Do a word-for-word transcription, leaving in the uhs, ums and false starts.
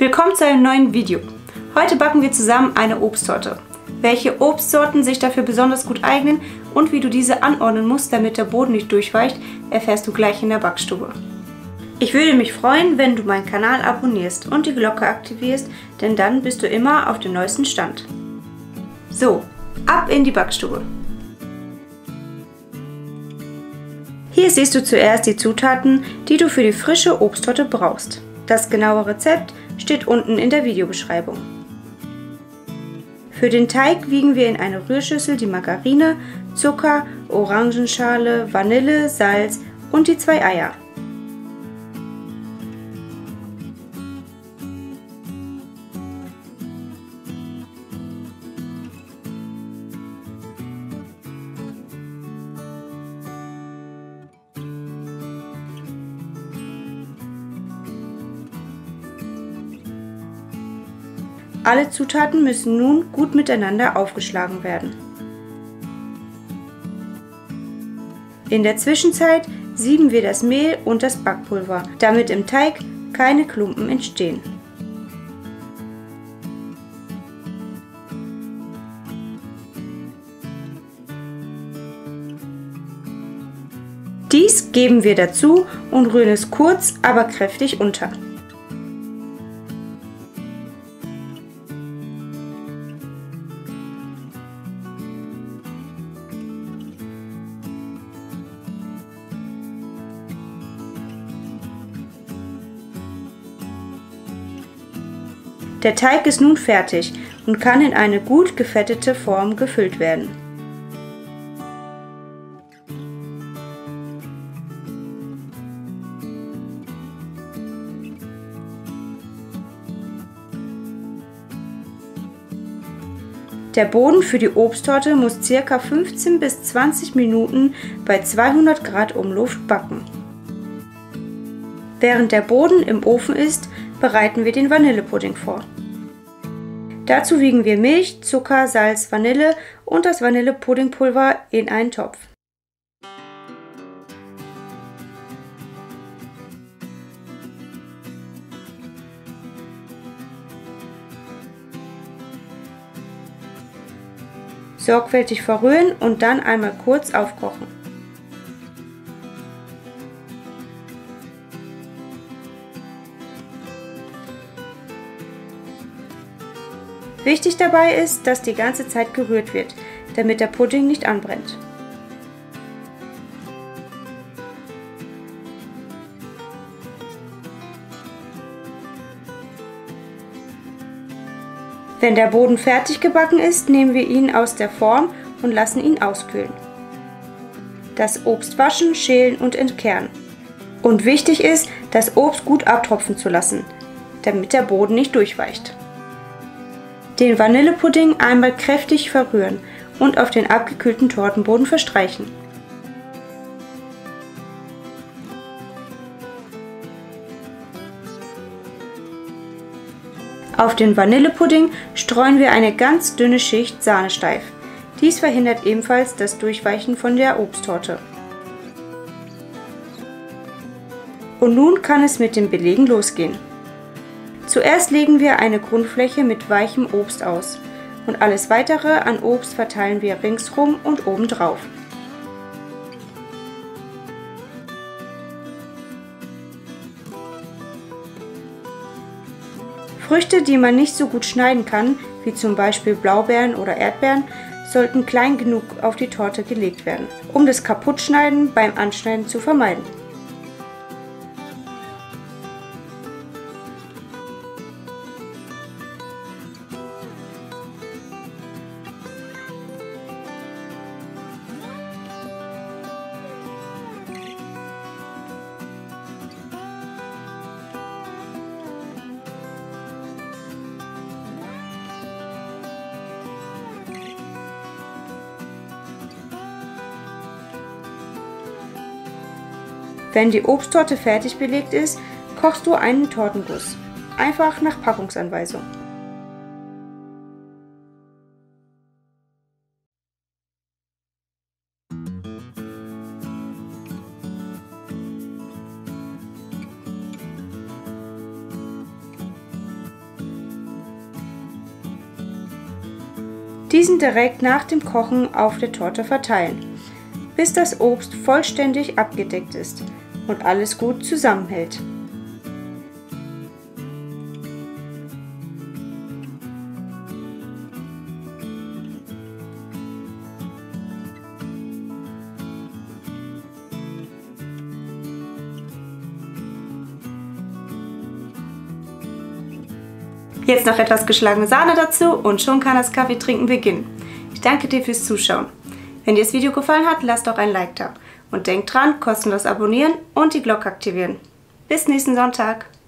Willkommen zu einem neuen Video. Heute backen wir zusammen eine Obsttorte. Welche Obstsorten sich dafür besonders gut eignen und wie du diese anordnen musst, damit der Boden nicht durchweicht, erfährst du gleich in der Backstube. Ich würde mich freuen, wenn du meinen Kanal abonnierst und die Glocke aktivierst, denn dann bist du immer auf dem neuesten Stand. So, ab in die Backstube. Hier siehst du zuerst die Zutaten, die du für die frische Obsttorte brauchst. Das genaue Rezept steht unten in der Videobeschreibung. Für den Teig wiegen wir in eine Rührschüssel die Margarine, Zucker, Orangenschale, Vanille, Salz und die zwei Eier. Alle Zutaten müssen nun gut miteinander aufgeschlagen werden. In der Zwischenzeit sieben wir das Mehl und das Backpulver, damit im Teig keine Klumpen entstehen. Dies geben wir dazu und rühren es kurz, aber kräftig unter. Der Teig ist nun fertig und kann in eine gut gefettete Form gefüllt werden. Der Boden für die Obsttorte muss ca. fünfzehn bis zwanzig Minuten bei zweihundert Grad Umluft backen. Während der Boden im Ofen ist, bereiten wir den Vanillepudding vor. Dazu wiegen wir Milch, Zucker, Salz, Vanille und das Vanillepuddingpulver in einen Topf. Sorgfältig verrühren und dann einmal kurz aufkochen. Wichtig dabei ist, dass die ganze Zeit gerührt wird, damit der Pudding nicht anbrennt. Wenn der Boden fertig gebacken ist, nehmen wir ihn aus der Form und lassen ihn auskühlen. Das Obst waschen, schälen und entkernen. Und wichtig ist, das Obst gut abtropfen zu lassen, damit der Boden nicht durchweicht. Den Vanillepudding einmal kräftig verrühren und auf den abgekühlten Tortenboden verstreichen. Auf den Vanillepudding streuen wir eine ganz dünne Schicht Sahnesteif. Dies verhindert ebenfalls das Durchweichen von der Obsttorte. Und nun kann es mit dem Belegen losgehen. Zuerst legen wir eine Grundfläche mit weichem Obst aus und alles weitere an Obst verteilen wir ringsrum und obendrauf. Früchte, die man nicht so gut schneiden kann, wie zum Beispiel Blaubeeren oder Erdbeeren, sollten klein genug auf die Torte gelegt werden, um das Kaputtschneiden beim Anschneiden zu vermeiden. Wenn die Obsttorte fertig belegt ist, kochst du einen Tortenguss. Einfach nach Packungsanweisung. diesen direkt nach dem Kochen auf der Torte verteilen, bis das Obst vollständig abgedeckt ist und alles gut zusammenhält. Jetzt noch etwas geschlagene Sahne dazu und schon kann das Kaffeetrinken beginnen. Ich danke dir fürs Zuschauen. Wenn dir das Video gefallen hat, lass doch ein Like da. Und denk dran, kostenlos abonnieren und die Glocke aktivieren. Bis nächsten Sonntag.